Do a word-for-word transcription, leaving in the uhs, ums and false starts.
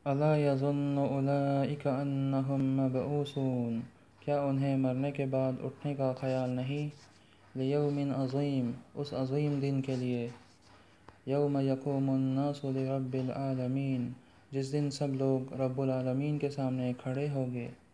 अला यज़ुन्नु उलाइका अन्नहुम मबऊसून, क्या उन्हें मरने के बाद उठने का ख्याल नहीं। लियौमिन अज़ीम, उस अज़ीम दिन के लिए। यौम यक़ूमुन्नासु लिरब्बिल आलमीन, जिस दिन सब लोग रब्बुल आलमीन के सामने खड़े होंगे।